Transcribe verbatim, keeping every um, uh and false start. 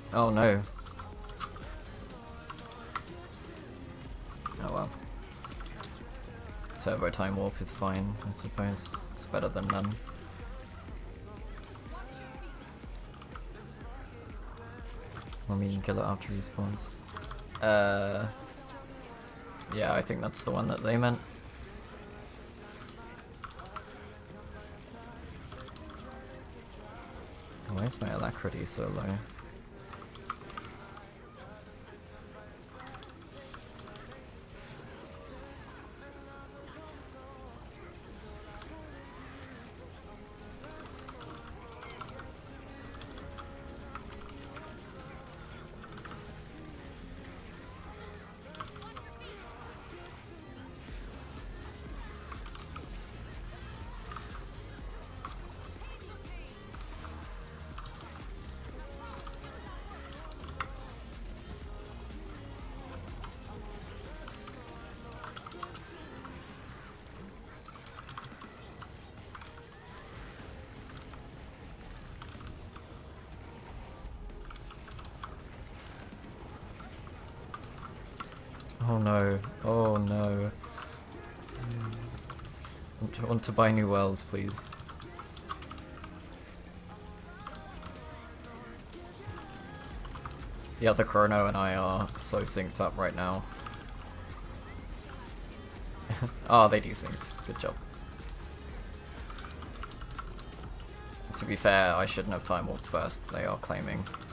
Oh no. Oh well. Turbo time warp is fine, I suppose. It's better than none. I mean, you can kill it after he spawns. Uh, yeah, I think that's the one that they meant. Why is my alacrity so low? Oh no, oh no. I want to buy new wells, please. The other Chrono and I are so synced up right now. Oh, they desynced. Good job. To be fair, I shouldn't have time warped first. They are claiming.